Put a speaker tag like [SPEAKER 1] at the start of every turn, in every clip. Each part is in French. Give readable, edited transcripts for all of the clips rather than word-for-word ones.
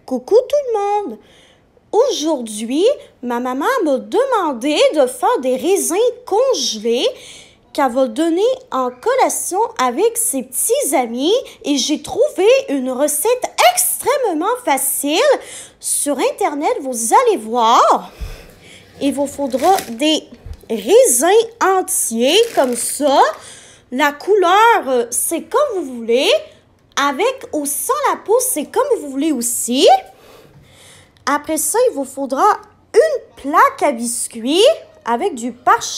[SPEAKER 1] Coucou tout le monde! Aujourd'hui, ma maman m'a demandé de faire des raisins congelés qu'elle va donner en collation avec ses petits amis et j'ai trouvé une recette extrêmement facile sur Internet. Vous allez voir, il vous faudra des raisins entiers comme ça. La couleur, c'est comme vous voulez. Avec ou sans la peau, c'est comme vous voulez aussi. Après ça, il vous faudra une plaque à biscuits avec du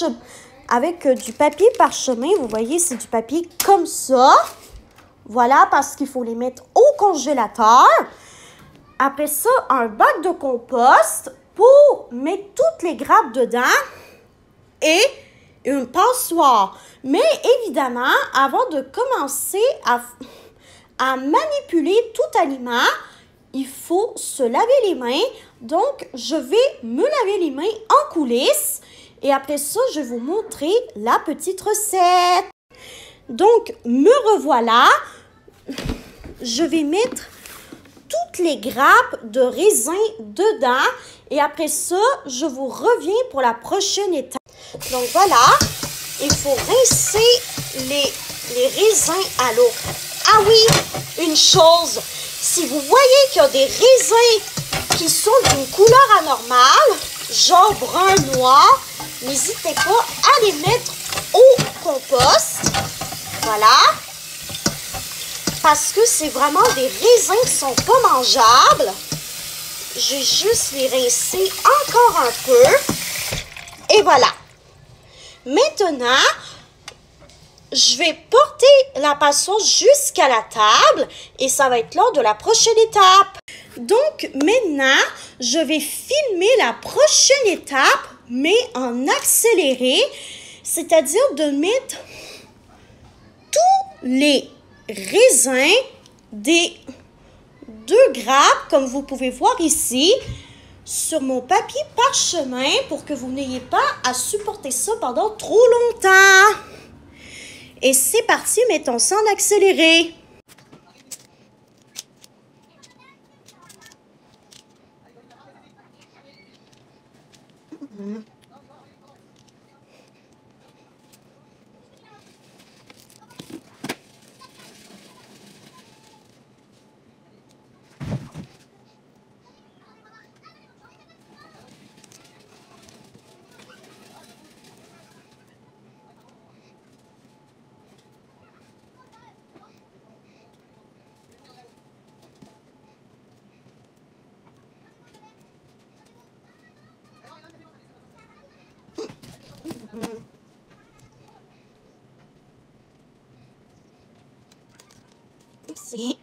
[SPEAKER 1] papier parchemin. Vous voyez, c'est du papier comme ça. Voilà, parce qu'il faut les mettre au congélateur. Après ça, un bac de compost pour mettre toutes les grappes dedans et une passoire. Mais évidemment, avant de commencer à manipuler tout aliment, il faut se laver les mains. Donc, je vais me laver les mains en coulisses. Et après ça, je vais vous montrer la petite recette. Donc, me revoilà. Je vais mettre toutes les grappes de raisin dedans. Et après ça, je vous reviens pour la prochaine étape. Donc, voilà. Il faut rincer les raisins à l'eau. Ah oui, une chose. Si vous voyez qu'il y a des raisins qui sont d'une couleur anormale, genre brun noir, n'hésitez pas à les mettre au compost. Voilà. Parce que c'est vraiment des raisins qui sont pas mangeables. Je vais juste les rincer encore un peu. Et voilà. Maintenant, je vais porter la passoire jusqu'à la table et ça va être lors de la prochaine étape. Donc maintenant, je vais filmer la prochaine étape, mais en accéléré, c'est-à-dire de mettre tous les raisins des 2 grappes, comme vous pouvez voir ici, sur mon papier parchemin pour que vous n'ayez pas à supporter ça pendant trop longtemps. Et c'est parti, mettons ça en accéléré. Merci.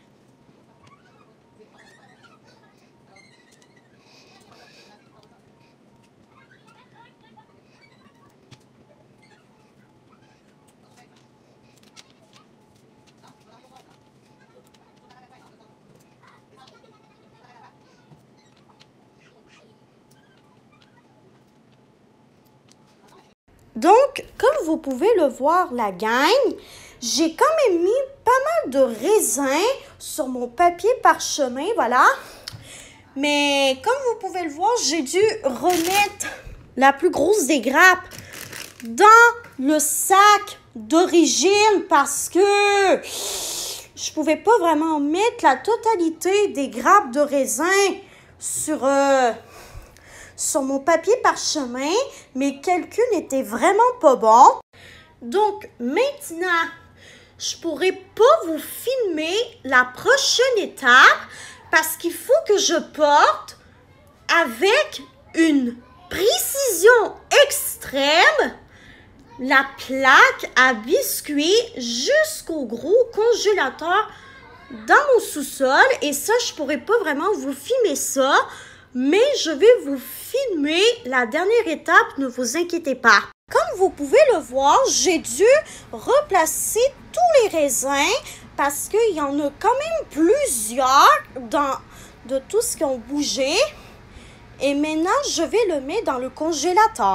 [SPEAKER 1] Donc, comme vous pouvez le voir, la gang, j'ai quand même mis pas mal de raisins sur mon papier parchemin, voilà. Mais comme vous pouvez le voir, j'ai dû remettre la plus grosse des grappes dans le sac d'origine parce que je pouvais pas vraiment mettre la totalité des grappes de raisin sur mon papier parchemin. Mes calculs n'étaient vraiment pas bons. Donc, maintenant, je pourrais pas vous filmer la prochaine étape parce qu'il faut que je porte avec une précision extrême la plaque à biscuits jusqu'au gros congélateur dans mon sous-sol. Et ça, je pourrais pas vraiment vous filmer ça, mais je vais vous filmer la dernière étape, ne vous inquiétez pas. Comme vous pouvez le voir, j'ai dû replacer tous les raisins parce qu'il y en a quand même plusieurs de tout ce qui ont bougé. Et maintenant, je vais le mettre dans le congélateur.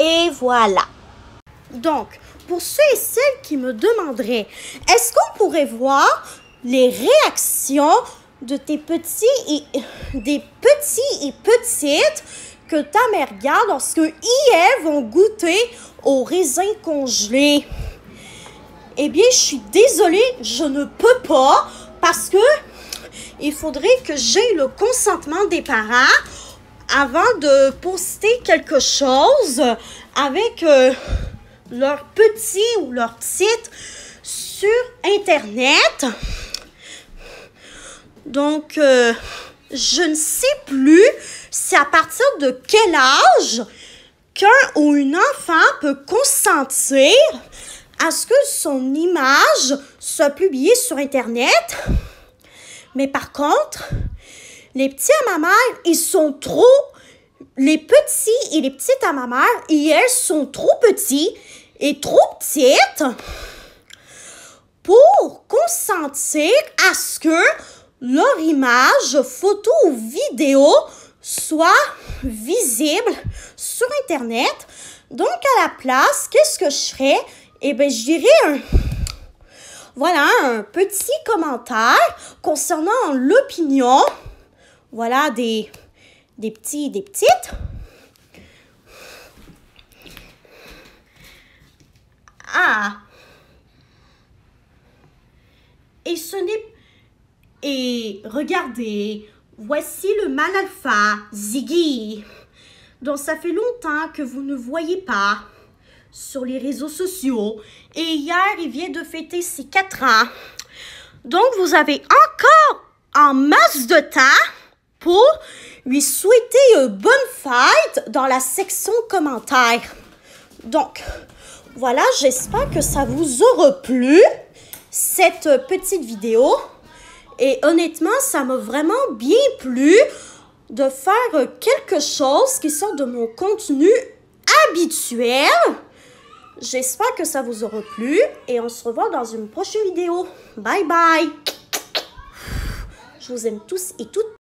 [SPEAKER 1] Et voilà. Donc, pour ceux et celles qui me demanderaient, est-ce qu'on pourrait voir les réactions de des petits et petites que ta mère garde lorsque ils vont goûter aux raisins congelés? Eh bien, je suis désolée, je ne peux pas parce que il faudrait que j'aie le consentement des parents avant de poster quelque chose avec leur petit ou leur petite sur Internet. Donc, je ne sais plus c'est à partir de quel âge qu'un ou une enfant peut consentir à ce que son image soit publiée sur Internet. Mais par contre, les petits à ma mère, ils sont trop... Les petits et les petites à ma mère, elles sont trop petits et trop petites pour consentir à ce que leur image, photo ou vidéo soit visible sur Internet. Donc, à la place, qu'est-ce que je ferais? Eh bien, je dirais un petit commentaire concernant l'opinion, voilà, des petits et des petites. Ah! Et regardez, voici le mâle alpha, Ziggy, dont ça fait longtemps que vous ne voyez pas sur les réseaux sociaux. Et hier, il vient de fêter ses 4 ans. Donc, vous avez encore en masse de temps pour lui souhaiter une bonne fête dans la section commentaires. Donc, voilà, j'espère que ça vous aura plu, cette petite vidéo. Et honnêtement, ça m'a vraiment bien plu de faire quelque chose qui sort de mon contenu habituel. J'espère que ça vous aura plu et on se revoit dans une prochaine vidéo. Bye bye! Je vous aime tous et toutes.